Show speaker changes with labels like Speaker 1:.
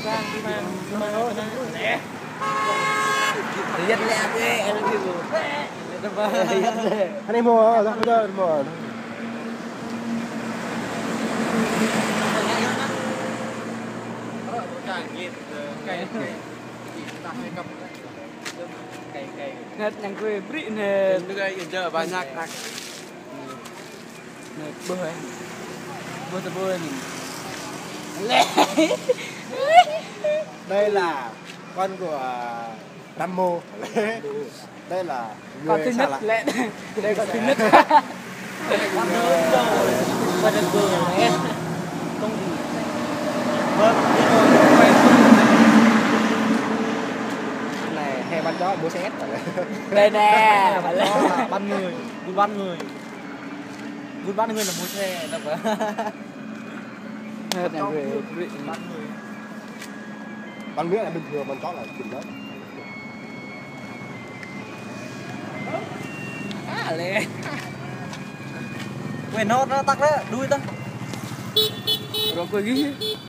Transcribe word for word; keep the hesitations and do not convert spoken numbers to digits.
Speaker 1: Sang đi mang, đi mang thôi. Lẹ.
Speaker 2: Rất lẹ ghê, em kêu.
Speaker 3: Anh em mua ở đâu bây mua ở đâu?
Speaker 1: Nét yang gue beri nè.
Speaker 2: Itu kayak ada banyak nak.
Speaker 1: Nè bơ ấy. Bơ tơ bơ này.
Speaker 3: Đây là con của Nam Mô. Đây là
Speaker 1: Con thứ nhất lẹ. Đây con thứ nhất. Con thứ đâu. Con thứ bơ này. Không gì.
Speaker 3: Vâng, này hè bắn chó mua xe ép rồi.
Speaker 1: Đây nè.
Speaker 2: Ban người, buôn bán người. Buôn bán người là mua xe, là phải.
Speaker 1: Hết nhà gue beri.
Speaker 2: Bán người.
Speaker 3: Bắn nước là bình thường, bắn chó là chuyện đó.
Speaker 2: À lẹ. Quên nốt nó tắc đó, đuôi tắc.
Speaker 1: Rồi gue ghi.